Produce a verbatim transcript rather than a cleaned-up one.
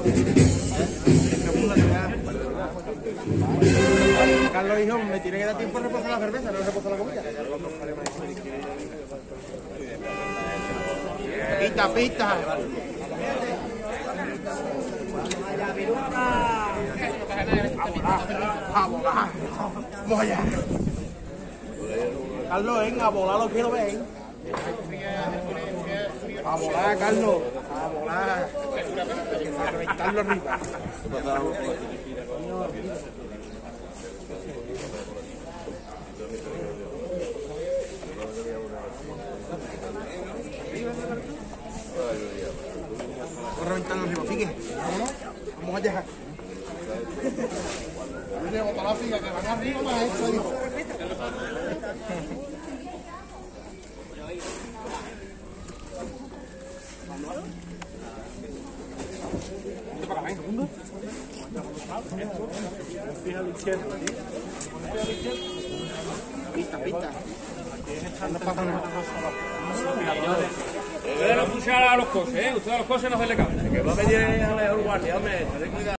Carlos, hijo, me tiene que dar tiempo a reposar la cerveza, no reposar la comida. Pita, pita. A volar. Vamos allá. Carlos, venga, a volar lo quiero ver. A volar, Carlos. A volar. A reventarlo arriba. Vamos a reventarlo arriba, sigue. Vámonos. Vamos allá. Yo llevo toda la figa que van arriba para eso, hijo. Para acá, segundo. Fija a la izquierda, tío. Fija a la izquierda. Pista, pista. No pasa nada. Ustedes no pusieron a los coches, ¿eh? Ustedes a los coches no se le caben. Que va a venir a la guardia, hombre.